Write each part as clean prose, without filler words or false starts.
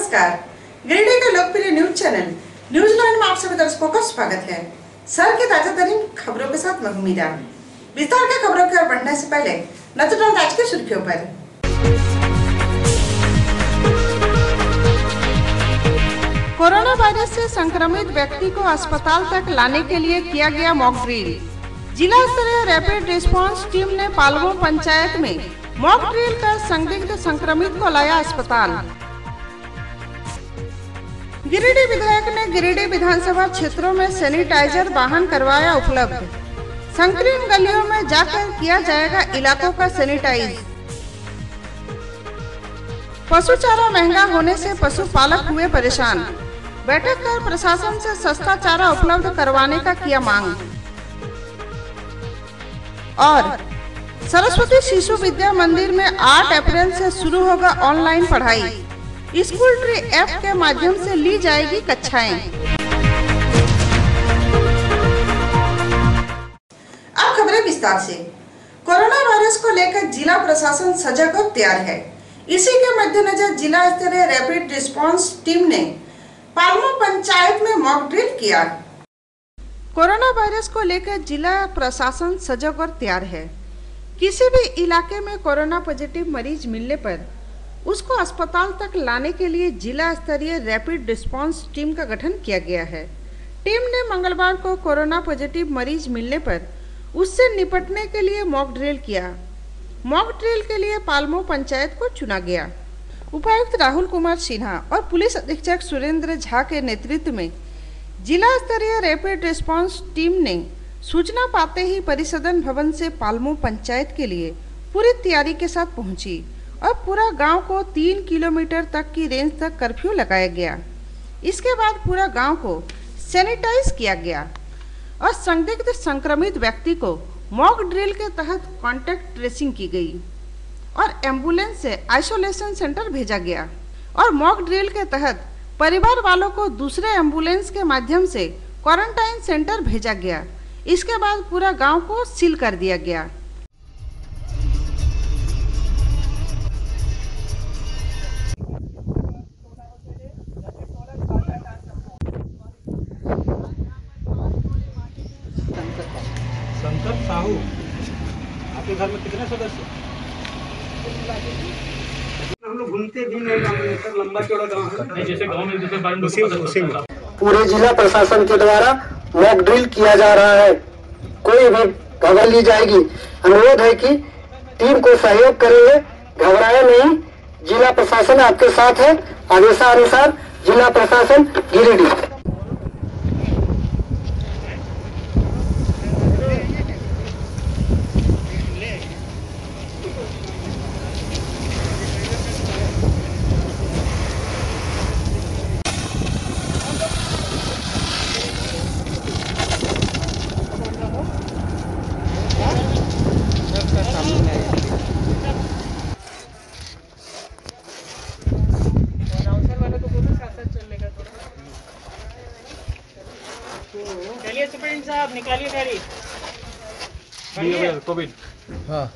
नमस्कार। गिरिडीह के लोकप्रिय न्यूज चैनल न्यूज़लाइन में आप सभी दर्शकों का स्वागत है। शहर की ताजा तरीन खबरों के साथ मैं मीरा। विस्तार के खबरों की ओर बढ़ने से पहले नजर डालते आज की सुर्खियों पर। कोरोना वायरस से संक्रमित व्यक्ति को अस्पताल तक लाने के लिए किया गया मॉक ड्रिल। जिला स्तरीय रैपिड रिस्पांस टीम ने पालवो पंचायत में मॉक ड्रिल कर संदिग्ध संक्रमित को लाया अस्पताल। गिरिडीह विधायक ने गिरिडीह विधानसभा क्षेत्रों में सैनिटाइजर वाहन करवाया उपलब्ध। संकीर्ण गलियों में जाकर किया जाएगा इलाकों का सैनिटाइज। पशु चारा महंगा होने से पशुपालक हुए परेशान। बैठक कर प्रशासन से सस्ता चारा उपलब्ध करवाने का किया मांग। और सरस्वती शिशु विद्या मंदिर में 8 अप्रैल से शुरू होगा ऑनलाइन पढ़ाई। स्कूल ट्री ऐप के माध्यम से ली जाएगी कक्षाएं। अब खबरें विस्तार से। कोरोना वायरस को लेकर जिला प्रशासन सजग और तैयार है। इसी के मद्देनजर जिला स्तरीय रैपिड रिस्पांस टीम ने पालवो पंचायत में मॉक ड्रिल किया। कोरोना वायरस को लेकर जिला प्रशासन सजग और तैयार है। किसी भी इलाके में कोरोना पॉजिटिव मरीज मिलने पर उसको अस्पताल तक लाने के लिए जिला स्तरीय रैपिड रिस्पांस टीम का गठन किया गया है। टीम ने मंगलवार को कोरोना पॉजिटिव मरीज मिलने पर उससे निपटने के लिए मॉक ड्रिल किया। मॉक ड्रिल के लिए पालवो पंचायत को चुना गया। उपायुक्त राहुल कुमार सिन्हा और पुलिस अधीक्षक सुरेंद्र झा के नेतृत्व में जिला स्तरीय रैपिड रिस्पांस टीम ने सूचना पाते ही परिसदन भवन से पालवो पंचायत के लिए पूरी तैयारी के साथ पहुंची और पूरा गांव को 3 किलोमीटर तक की रेंज तक कर्फ्यू लगाया गया। इसके बाद पूरा गांव को सैनिटाइज किया गया और संदिग्ध संक्रमित व्यक्ति को मॉक ड्रिल के तहत कॉन्टैक्ट ट्रेसिंग की गई और एम्बुलेंस से आइसोलेशन सेंटर भेजा गया और मॉक ड्रिल के तहत परिवार वालों को दूसरे एम्बुलेंस के माध्यम से क्वारंटाइन सेंटर भेजा गया। इसके बाद पूरा गांव को सील कर दिया गया। साहू, आपके घर में कितने सदस्य? हम लोग घूमते भी नहीं, सर लंबा चौड़ा गाँव है, जैसे गाँव में दूसरे बारे में पूरे जिला प्रशासन के द्वारा मॉक ड्रिल किया जा रहा है। कोई भी खबर ली जाएगी। अनुरोध है कि टीम को सहयोग करेंगे, घबराए नहीं। जिला प्रशासन आपके साथ है। आदेशानुसार जिला प्रशासन गिरिडीह। चलिए सुप्रीम साहब निकालिए गाड़ी। कोविड हाँ।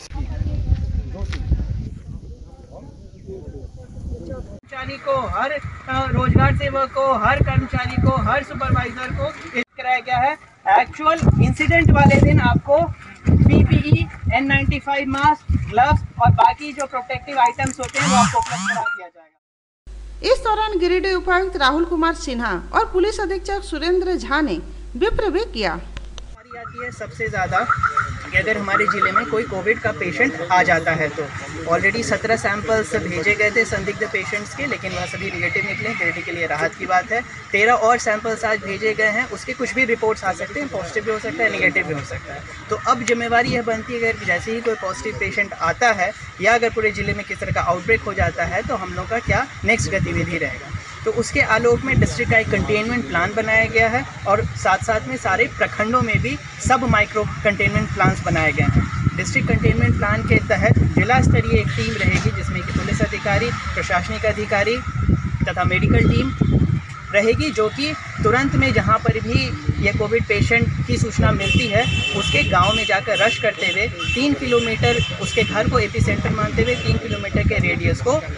कर्मचारी को, हर रोजगार सेवक को, हर कर्मचारी को, हर सुपरवाइजर को कराया गया है। एक्चुअल इंसिडेंट वाले दिन आपको PPE, N95 मास्क, ग्लव्स और बाकी जो प्रोटेक्टिव आइटम्स होते हैं वो आपको उपलब्ध करा दिया जाएगा। इस दौरान गिरिडीह उपायुक्त राहुल कुमार सिन्हा और पुलिस अधीक्षक सुरेंद्र झा ने विप्र भी किया। हमारी आती है सबसे ज़्यादा कि अगर हमारे ज़िले में कोई कोविड का पेशेंट आ जाता है तो ऑलरेडी 17 सैंपल्स भेजे गए थे संदिग्ध पेशेंट्स के, लेकिन वह सभी निगेटिव निकले। गिरिडीह के लिए राहत की बात है। 13 और सैंपल्स आज भेजे गए हैं। उसके कुछ भी रिपोर्ट्स आ सकते हैं, पॉजिटिव भी हो सकता है, निगेटिव भी हो सकता है। तो अब जिम्मेवारी यह बनती है अगर जैसे ही कोई पॉजिटिव पेशेंट आता है या अगर पूरे ज़िले में किस तरह का आउटब्रेक हो जाता है तो हम लोग का क्या नेक्स्ट गतिविधि रहेगा। तो उसके आलोक में डिस्ट्रिक्ट का एक कंटेनमेंट प्लान बनाया गया है और साथ साथ में सारे प्रखंडों में भी सब माइक्रो कंटेनमेंट प्लान्स बनाए गए हैं। डिस्ट्रिक्ट कंटेनमेंट प्लान के तहत जिला स्तरीय एक टीम रहेगी जिसमें कि पुलिस अधिकारी, प्रशासनिक अधिकारी तथा मेडिकल टीम रहेगी, जो कि तुरंत में जहां पर भी ये कोविड पेशेंट की सूचना मिलती है उसके गांव में जाकर रश करते हुए 3 किलोमीटर उसके घर को एपी सेंटर मानते हुए 3 किलोमीटर के रेडियस को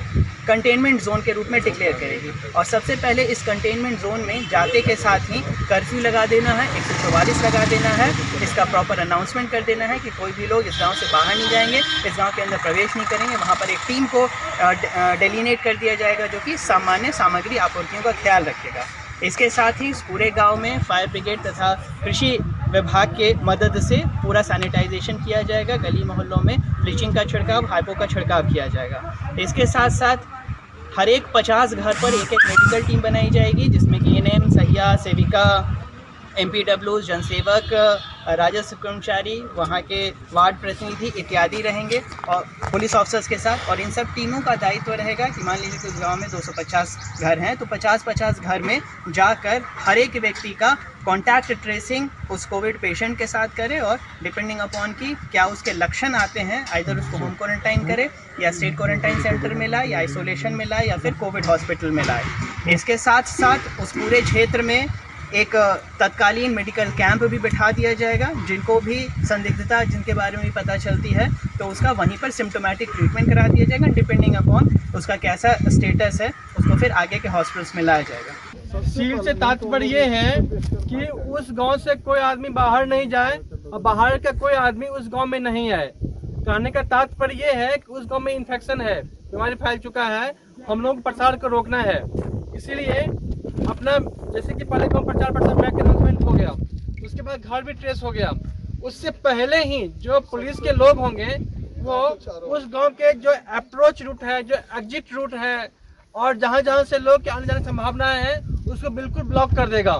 कंटेनमेंट जोन के रूप में डिक्लेयर करेगी। और सबसे पहले इस कंटेनमेंट जोन में जाते के साथ ही कर्फ्यू लगा देना है, 144 लगा देना है, इसका प्रॉपर अनाउंसमेंट कर देना है कि कोई भी लोग इस गांव से बाहर नहीं जाएंगे, इस गांव के अंदर प्रवेश नहीं करेंगे। वहां पर एक टीम को डेलिनेट कर दिया जाएगा जो कि सामान्य सामग्री आपूर्तियों का ख्याल रखेगा। इसके साथ ही पूरे गांव में फायर ब्रिगेड तथा कृषि विभाग के मदद से पूरा सैनिटाइजेशन किया जाएगा। गली मोहल्लों में ब्लीचिंग का छिड़काव, हाइपो का छिड़काव किया जाएगा। इसके साथ साथ हर एक 50 घर पर एक मेडिकल टीम बनाई जाएगी जिसमें कि एएनएम, सहिया, सेविका, एमपीडब्ल्यू, जनसेवक, राजस्व कर्मचारी, वहाँ के वार्ड प्रतिनिधि इत्यादि रहेंगे और पुलिस ऑफिसर्स के साथ। और इन सब टीमों का दायित्व रहेगा कि मान लीजिए कुछ गांव में 250 घर हैं तो 50-50 घर में जाकर हर एक व्यक्ति का कॉन्टैक्ट ट्रेसिंग उस कोविड पेशेंट के साथ करे और डिपेंडिंग अपॉन कि क्या उसके लक्षण आते हैं आइदर उसको होम क्वारंटाइन करे या स्टेट क्वारंटाइन सेंटर में लाए या आइसोलेशन में लाए या फिर कोविड हॉस्पिटल में लाए। इसके साथ साथ उस पूरे क्षेत्र में एक तत्कालीन मेडिकल कैंप भी बिठा दिया जाएगा। जिनको भी संदिग्धता जिनके बारे में पता चलती है तो उसका वहीं पर सिम्टोमेटिक ट्रीटमेंट करा दिया जाएगा। डिपेंडिंग अपॉन उसका कैसा स्टेटस है उसको फिर आगे के हॉस्पिटल्स में लाया जाएगा। सील से तात्पर्य ये है कि उस गांव से कोई आदमी बाहर नहीं जाए और बाहर का कोई आदमी उस गांव में नहीं आए। कहने का तात्पर्य ये है कि उस गांव में इन्फेक्शन है, बीमारी फैल चुका है, हम लोग प्रसार को रोकना है। इसीलिए अपना जैसे कि पहले गांव प्रचार बैक अनाउंसमेंट हो गया, उसके बाद घर भी ट्रेस हो गया। उससे पहले ही जो पुलिस के लोग होंगे वो उस गांव के जो अप्रोच रूट है, जो एग्जिट रूट है और जहां जहां से लोग के आने जाने की संभावनाएं है उसको बिल्कुल ब्लॉक कर देगा।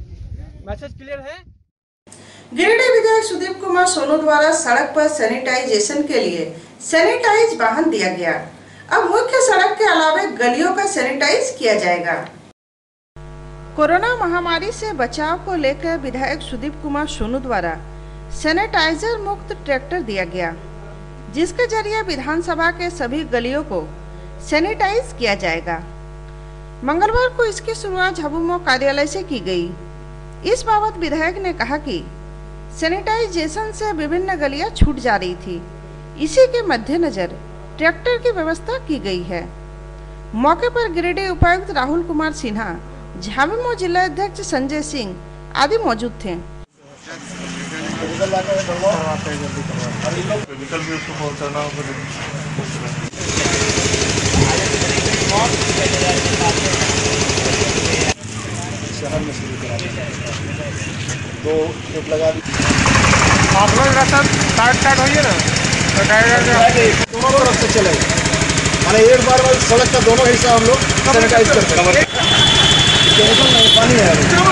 मैसेज क्लियर है। गिरिडीह विधायक सुदीप कुमार सोनू द्वारा सड़क पर सैनिटाइजेशन के लिए सैनिटाइज वाहन दिया गया। अब मुख्य सड़क के अलावा गलियों का सैनिटाइज किया जाएगा। कोरोना महामारी से बचाव को लेकर विधायक सुदीप कुमार सोनू द्वारा सैनिटाइजर मुक्त ट्रैक्टर दिया गया, जिसके जरिए विधानसभा के सभी गलियों को सैनिटाइज किया जाएगा। मंगलवार को इसकी शुरुआत झाबुमो कार्यालय से की गई। इस बाबत विधायक ने कहा कि सैनिटाइजेशन से विभिन्न गलियां छूट जा रही थी, इसी के मद्देनजर ट्रैक्टर की व्यवस्था की गई है। मौके पर गिरिडीह उपायुक्त राहुल कुमार सिन्हा, झाबुमो जिला अध्यक्ष संजय सिंह आदि मौजूद थे। शहर में शुरू करा दो एक लगा दी। आप लोग रास्ता स्टार्ट होइए ना दोनों तरफ से चलेगा, माने एक बार सड़क का दोनों हिस्सा हम लोग सैनिटाइज करते हैं। पानी है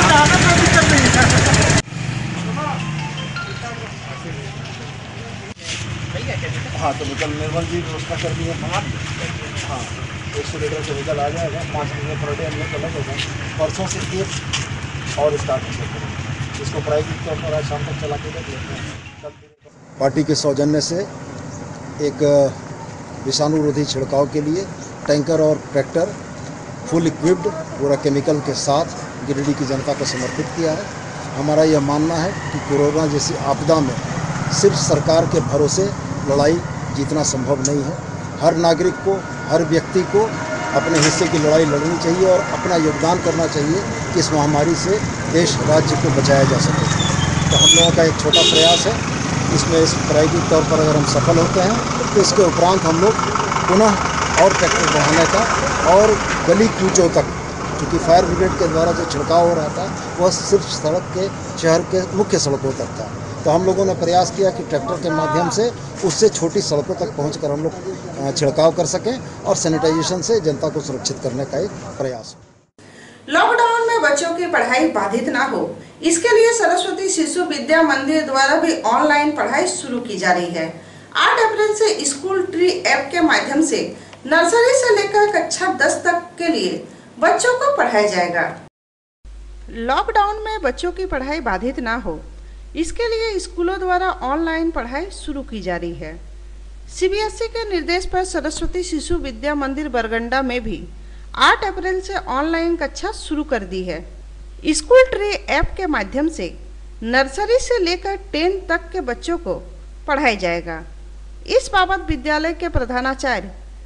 हाँ, तो निकल निर्मल जी व्यवस्था कर दी है। हाँ, 100 लीटर केमिकल आ जाएगा, 5 महीने पर डे हम लोग अलग होगा। परसों से एक और स्टार्ट हो सकते हैं, इसको प्राइवेट तौर पर आज शाम तक चला के देख लेते हैं। पार्टी के सौजन्य से एक विषाणुरोधी छिड़काव के लिए टैंकर और ट्रैक्टर फुल इक्विप्ड पूरा केमिकल के साथ गिरिडीह की जनता को समर्पित किया है। हमारा यह मानना है कि कोरोना जैसी आपदा में सिर्फ सरकार के भरोसे लड़ाई जीतना संभव नहीं है। हर नागरिक को, हर व्यक्ति को अपने हिस्से की लड़ाई लड़नी चाहिए और अपना योगदान करना चाहिए कि इस महामारी से देश राज्य को बचाया जा सके। तो हम लोगों का एक छोटा प्रयास है, इसमें इस प्रायोगिक तौर पर अगर हम सफल होते हैं तो इसके उपरांत हम लोग पुनः और ट्रैक्टर बढ़ाने का और गली कूचों तक, क्योंकि फायर ब्रिगेड के द्वारा जो छिड़काव हो रहा था वह सिर्फ सड़क के शहर के मुख्य सड़कों तक था। तो हम लोगों ने प्रयास किया कि ट्रैक्टर के माध्यम से उससे छोटी सड़कों तक पहुंचकर हम लोग छिड़काव कर सकें और सैनिटाइजेशन से जनता को सुरक्षित करने का एक प्रयास हो। लॉकडाउन में बच्चों की पढ़ाई बाधित ना हो, इसके लिए सरस्वती शिशु विद्या मंदिर द्वारा भी ऑनलाइन पढ़ाई शुरू की जा रही है। 8 अप्रैल से स्कूल ट्री ऐप के माध्यम से नर्सरी से लेकर कक्षा 10 तक के लिए बच्चों को पढ़ाया जाएगा। लॉकडाउन में बच्चों की पढ़ाई बाधित ना हो, इसके लिए स्कूलों द्वारा ऑनलाइन पढ़ाई शुरू की जा रही है। सीबीएसई के निर्देश पर सरस्वती शिशु विद्या मंदिर बरगंडा में भी 8 अप्रैल से ऑनलाइन कक्षा शुरू कर दी है। स्कूल ट्री ऐप के माध्यम से नर्सरी से लेकर 10 तक के बच्चों को पढ़ाया जाएगा। इस बाबत विद्यालय के प्रधानाचार्य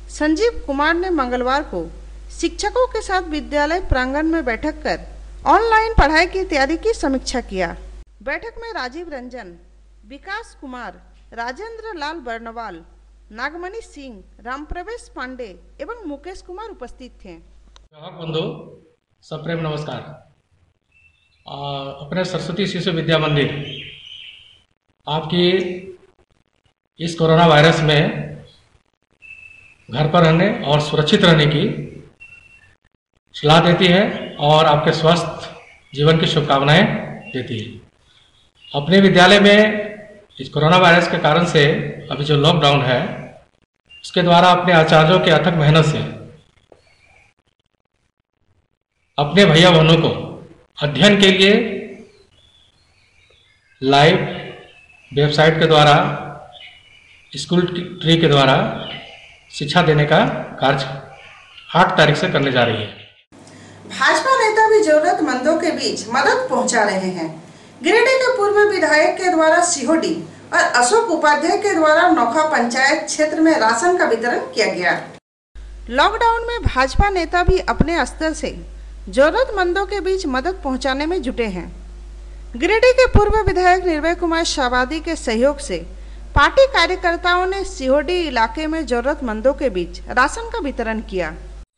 संजीव कुमार ने मंगलवार को शिक्षकों के साथ विद्यालय प्रांगण में बैठक कर ऑनलाइन पढ़ाई की तैयारी की समीक्षा किया। बैठक में राजीव रंजन, विकास कुमार, राजेंद्र लाल बर्नवाल, नागमणि सिंह, रामप्रवेश पांडे एवं मुकेश कुमार उपस्थित थे। बंधु सप्रेम नमस्कार। अपने सरस्वती शिशु विद्या मंदिर आपकी इस कोरोना वायरस में घर पर रहने और सुरक्षित रहने की सलाह देती है और आपके स्वस्थ जीवन की शुभकामनाएं देती है। अपने विद्यालय में इस कोरोना वायरस के कारण से अभी जो लॉकडाउन है उसके द्वारा अपने आचार्यों के अथक मेहनत से अपने भैया बहनों को अध्ययन के लिए लाइव वेबसाइट के द्वारा स्कूल ट्री के द्वारा शिक्षा देने का कार्य 8 तारीख से करने जा रही है। भाजपा नेता भी जरूरतमंदों के बीच मदद पहुंचा रहे हैं। गिरिडीह के पूर्व विधायक के द्वारा सीहोडी और अशोक उपाध्याय के द्वारा नोखा पंचायत क्षेत्र में राशन का वितरण किया गया। लॉकडाउन में भाजपा नेता भी अपने स्तर से जरूरतमंदों के बीच मदद पहुंचाने में जुटे हैं। गिरिडीह के पूर्व विधायक निर्भय कुमार शाबादी के सहयोग से पार्टी कार्यकर्ताओं ने सीहोडी इलाके में जरूरतमंदों के बीच राशन का वितरण किया।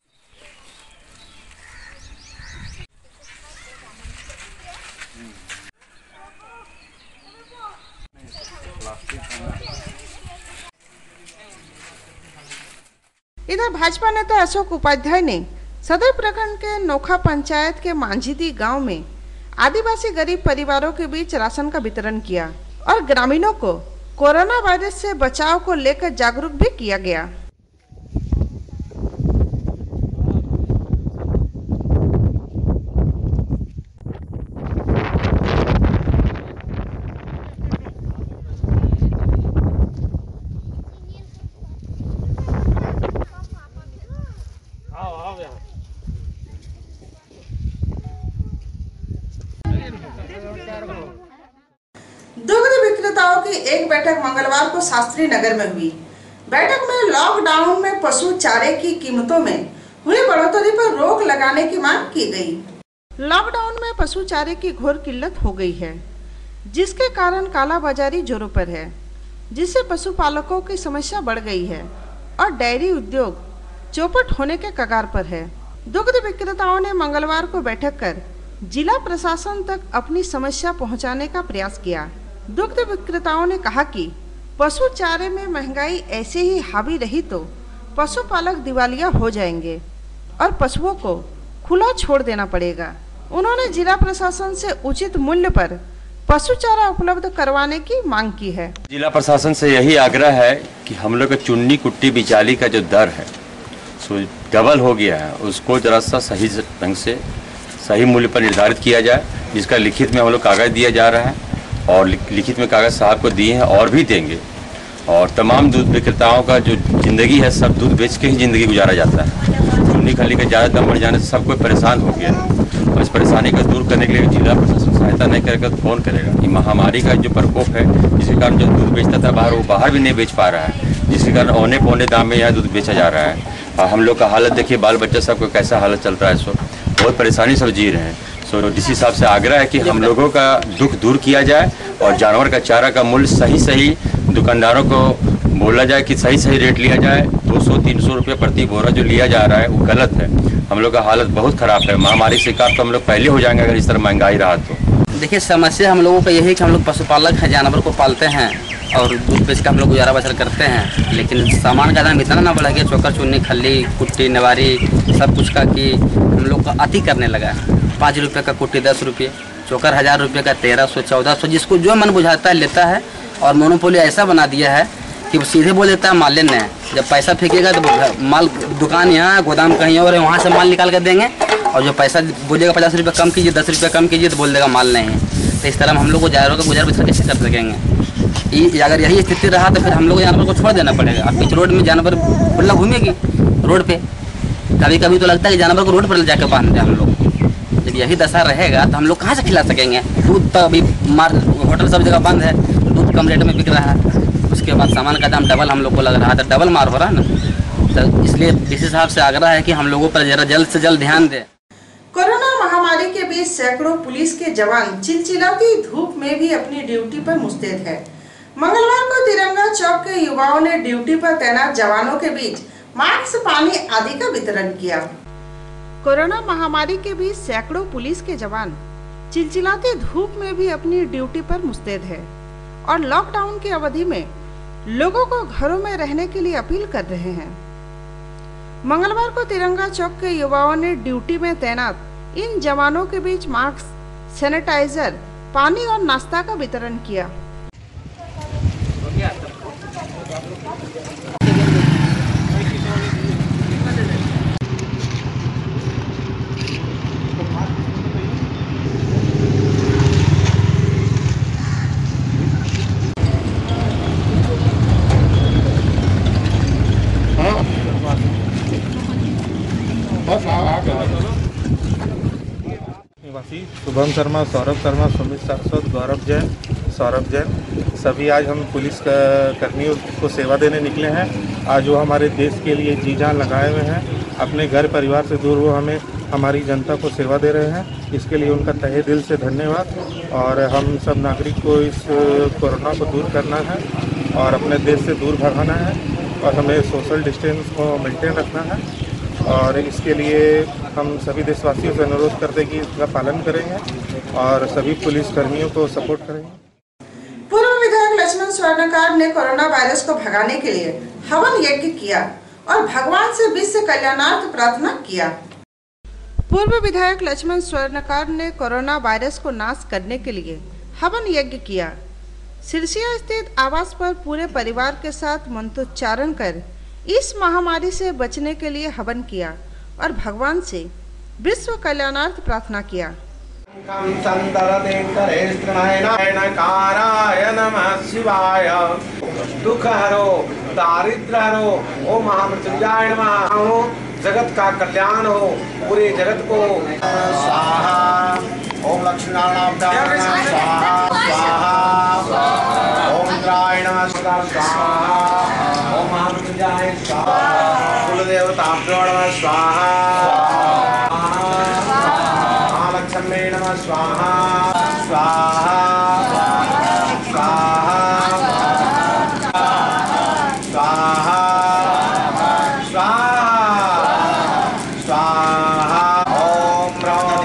इधर भाजपा नेता अशोक उपाध्याय ने सदर प्रखंड के नोखा पंचायत के मांझीदी गांव में आदिवासी गरीब परिवारों के बीच राशन का वितरण किया और ग्रामीणों को कोरोना वायरस से बचाव को लेकर जागरूक भी किया गया। दुग्ध विक्रेताओं की एक बैठक मंगलवार को शास्त्री नगर में हुई। बैठक में लॉकडाउन में पशु चारे की कीमतों में हुई बढ़ोतरी पर रोक लगाने की मांग की गई। लॉकडाउन में पशु चारे की घोर किल्लत हो गई है, जिसके कारण कालाबाजारी जोरों पर है, जिससे पशुपालकों की समस्या बढ़ गई है और डेयरी उद्योग चौपट होने के कगार पर है। दुग्ध विक्रेताओं ने मंगलवार को बैठक कर जिला प्रशासन तक अपनी समस्या पहुंचाने का प्रयास किया। दुग्ध विक्रेताओं ने कहा कि पशु चारे में महंगाई ऐसे ही हावी रही तो पशुपालक दिवालिया हो जाएंगे और पशुओं को खुला छोड़ देना पड़ेगा। उन्होंने जिला प्रशासन से उचित मूल्य पर पशु चारा उपलब्ध करवाने की मांग की है। जिला प्रशासन से यही आग्रह है कि हम लोग का चुन्नी कुट्टी बिचाली का जो दर है सो डबल हो गया है, उसको जरा सा सही ढंग से सही मूल्य पर निर्धारित किया जाए, जिसका लिखित में हम लोग कागज दिया जा रहा है और लिखित में कागज साहब को दिए हैं और भी देंगे। और तमाम दूध विक्रेताओं का जो ज़िंदगी है सब दूध बेच के ही ज़िंदगी गुजारा जाता है। चुन्नी खली का ज़्यादा दाम बढ़ जाने से सब कोई परेशान हो गया है और इस परेशानी को दूर करने के लिए जिला प्रशासन सहायता नहीं करेगा तो कौन करेगा। ये महामारी का जो प्रकोप है जिसके कारण जो दूध बेचता था बाहर वो बाहर भी नहीं बेच पा रहा है, जिसके कारण औने पौने दाम में यहाँ दूध बेचा जा रहा है। और हम लोग का हालत देखिए, बाल बच्चा सबको कैसा हालत चल रहा है, सो बहुत परेशानी सब जी रहे हैं। सो डीसी साहब से आग्रह है कि हम लोगों का दुख दूर किया जाए और जानवर का चारा का मूल्य सही दुकानदारों को बोला जाए कि सही रेट लिया जाए। 200-300 रुपये प्रति बोरा जो लिया जा रहा है वो गलत है। हम लोग का हालत बहुत ख़राब है। महामारी से शिकार तो हम लोग पहले हो जाएंगे अगर इस तरह महंगाई रहा तो। देखिए, समस्या हम लोगों का यही है कि हम लोग पशुपालक हैं, जानवर को पालते हैं और दूध बेच कर हम लोग गुजारा बसर करते हैं, लेकिन सामान का दाम इतना ना बढ़ा गया, चोकर चुन्नी खल्ली कुट्टी नवारी सब कुछ का कि हम लोग का अति करने लगा है। 5 रुपये का कुट्टी 10 रुपये, चोकर 1000 रुपये का 1300-1400, जिसको जो मन बुझाता है लेता है। और मोनोपोली ऐसा बना दिया है कि वो सीधे बोल देता है माल लेना है, जब पैसा फेंकेगा तो माल दुकान यहाँ गोदाम कहीं और है, वहाँ से माल निकाल कर देंगे और जो पैसा बोलेगा 50 रुपये कम कीजिए 10 रुपये कम कीजिए तो बोल देगा माल नहीं है। तो इस तरह हम लोग को जानवरों का गुजर बसर कैसे कर सकेंगे? अगर यही स्थिति रहा तो फिर हम लोग जानवर को छोड़ देना पड़ेगा। अब बीच रोड में जानवर खुला घूमेगी रोड पे, कभी कभी तो लगता है कि जानवर को रोड पर ले जाकर बांध दें हम लोग। जब यही दशा रहेगा तो हम लोग कहाँ से खिला सकेंगे? दूध तो अभी होटल सब जगह बंद है, दूध कम रेट में बिक रहा है, उसके बाद सामान का दाम डबल हम लोग को लग रहा है, तो डबल मार हो रहा है ना। तो इसलिए इस हिसाब से आग्रह है कि हम लोगों पर जरा जल्द से जल्द ध्यान दें। कोरोना महामारी के बीच सैकड़ों पुलिस के जवान चिलचिलाती धूप में भी अपनी ड्यूटी पर मुस्तैद है। मंगलवार को तिरंगा चौक के युवाओं ने ड्यूटी पर तैनात जवानों के बीच मास्क, पानी आदि का वितरण किया। कोरोना महामारी के बीच सैकड़ों पुलिस के जवान चिलचिलाती धूप में भी अपनी ड्यूटी पर मुस्तैद है और लॉकडाउन की अवधि में लोगों को घरों में रहने के लिए अपील कर रहे हैं। मंगलवार को तिरंगा चौक के युवाओं ने ड्यूटी में तैनात इन जवानों के बीच मास्क, सैनिटाइजर, पानी और नाश्ता का वितरण किया। निवासी शुभम शर्मा, सौरभ शर्मा, सुमित सारस्वत, गौरव जैन, सौरभ जैन सभी आज हम पुलिस कर्मियों को सेवा देने निकले हैं। आज वो हमारे देश के लिए जी जान लगाए हुए हैं, अपने घर परिवार से दूर वो हमें हमारी जनता को सेवा दे रहे हैं। इसके लिए उनका तहे दिल से धन्यवाद। और हम सब नागरिक को इस कोरोना को दूर करना है और अपने देश से दूर भगाना है और हमें सोशल डिस्टेंस को मेंटेन रखना है और इसके लिए हम सभी देशवासियों से अनुरोध करते हैं कि इसका पालन करेंगे और सभी पुलिस कर्मियों को सपोर्ट करेंगे। पूर्व विधायक लक्ष्मण स्वर्णकार ने कोरोना वायरस को भगाने के लिए हवन यज्ञ किया और भगवान से विश्व कल्याणार्थ प्रार्थना किया। पूर्व विधायक लक्ष्मण स्वर्णकार ने कोरोना वायरस को नाश करने के लिए हवन यज्ञ किया। सिरसिया स्थित आवास पर पूरे परिवार के साथ मंत्रोच्चारण कर इस महामारी से बचने के लिए हवन किया और भगवान से विश्व कल्याणार्थ प्रार्थना किया। शिवाय दुख हरो, दारिद्र हरो, ओम महामृत्युंजय नमः। जगत का कल्याण हो, पूरे जगत को स्वाहा। ओम लक्ष्मीनारायण स्वाहा स्वाहा। ओम इंद्राय नमः स्वाहा। ओम महामृत्युंजय स्वाहा। कुलदेवताभ्यो नमः स्वाहा। महालक्ष्मी नमः स्वाहा स्वाहा स्वाहा स्वाहा स्वाहा। ओम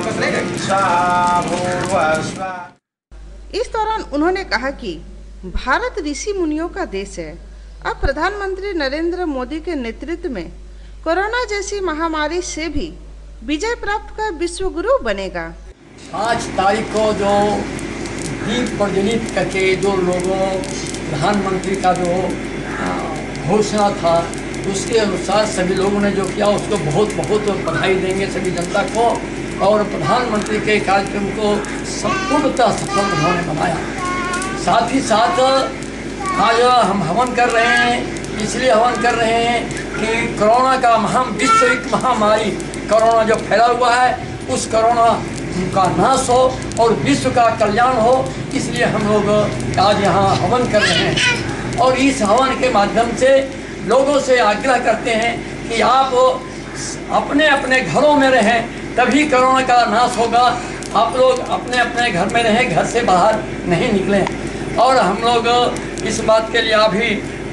इस दौरान उन्होंने कहा कि भारत ऋषि मुनियों का देश है। अब प्रधानमंत्री नरेंद्र मोदी के नेतृत्व में कोरोना जैसी महामारी से भी विजय प्राप्त कर विश्व गुरु बनेगा। 5 तारीख को जो दीप प्रज्वलित करके जो लोगों प्रधानमंत्री का जो घोषणा था उसके अनुसार सभी लोगों ने जो किया उसको बहुत बहुत बधाई देंगे सभी जनता को। और प्रधानमंत्री के कार्यक्रम को संपूर्णतः सफल उन्होंने बनाया। साथ ही साथ आज हम हवन कर रहे हैं, इसलिए हवन कर रहे हैं कि कोरोना का विश्व एक महामारी कोरोना जो फैला हुआ है उस कोरोना का नाश हो और विश्व का कल्याण हो, इसलिए हम लोग आज यहाँ हवन कर रहे हैं। और इस हवन के माध्यम से लोगों से आग्रह करते हैं कि आप अपने अपने घरों में रहें, तभी कोरोना का नाश होगा। आप लोग अपने अपने घर में रहें, घर से बाहर नहीं निकलें। और हम लोग इस बात के लिए अभी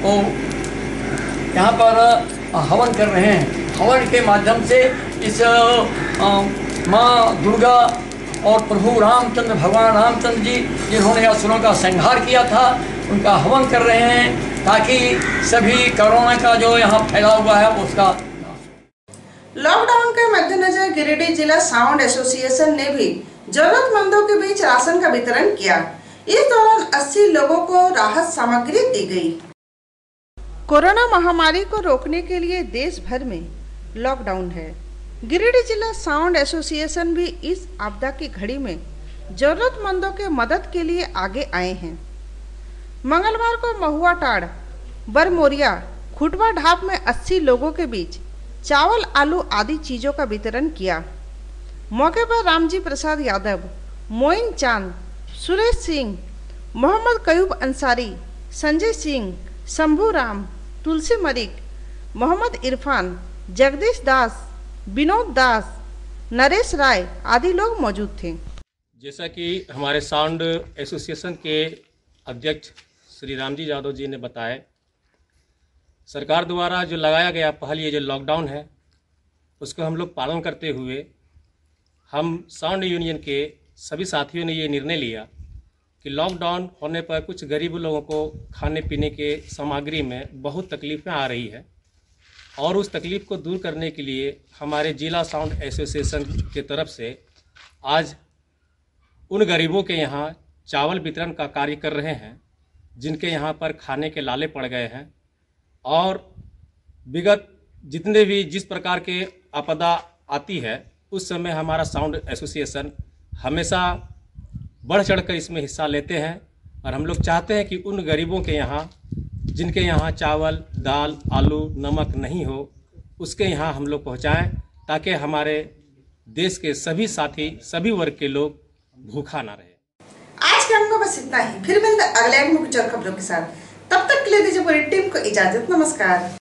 यहाँ पर हवन कर रहे हैं। हवन के माध्यम से इस माँ दुर्गा और प्रभु रामचंद्र, भगवान रामचंद्र जी जिन्होंने असुरों का संहार किया था, उनका हवन कर रहे हैं ताकि सभी कोरोना का जो यहाँ फैला हुआ है उसका। लॉकडाउन के मद्देनजर गिरिडीह जिला साउंड एसोसिएशन ने भी जरूरतमंदों के बीच राशन का वितरण किया। इस दौरान 80 लोगों को राहत सामग्री दी गई। कोरोना महामारी को रोकने के लिए देश भर में लॉकडाउन है। गिरिडीह जिला साउंड एसोसिएशन भी इस आपदा की घड़ी में जरूरतमंदों के मदद के लिए आगे आए हैं। मंगलवार को महुआ टाड़, बरमोरिया, खुटवा ढाब में 80 लोगों के बीच चावल, आलू आदि चीजों का वितरण किया। मौके पर रामजी प्रसाद यादव, मोइन चांद, सुरेश सिंह, मोहम्मद कयूब अंसारी, संजय सिंह, शंभू राम, तुलसी मरिक, मोहम्मद इरफान, जगदीश दास, विनोद दास, नरेश राय आदि लोग मौजूद थे। जैसा कि हमारे साउंड एसोसिएशन के अध्यक्ष श्री रामजी यादव जी ने बताया, सरकार द्वारा जो लगाया गया पहल ये जो लॉकडाउन है उसको हम लोग पालन करते हुए हम साउंड यूनियन के सभी साथियों ने ये निर्णय लिया कि लॉकडाउन होने पर कुछ गरीब लोगों को खाने पीने के सामग्री में बहुत तकलीफ़ें आ रही है और उस तकलीफ़ को दूर करने के लिए हमारे जिला साउंड एसोसिएशन के तरफ से आज उन गरीबों के यहाँ चावल वितरण का कार्य कर रहे हैं जिनके यहाँ पर खाने के लाले पड़ गए हैं और विगत जितने भी जिस प्रकार के आपदा आती है उस समय हमारा साउंड एसोसिएशन हमेशा बढ़ चढ़कर इसमें हिस्सा लेते हैं और हम लोग चाहते हैं कि उन गरीबों के यहाँ जिनके यहाँ चावल, दाल, आलू, नमक नहीं हो उसके यहाँ हम लोग पहुँचाएँ ताकि हमारे देश के सभी साथी, सभी वर्ग के लोग भूखा ना रहे। आज के हमको बस इतना ही, फिर मिलते अगले एक में कुछ और खबरों के साथ। तब तक के लिए दीजिए पूरी टीम को इजाजत। नमस्कार।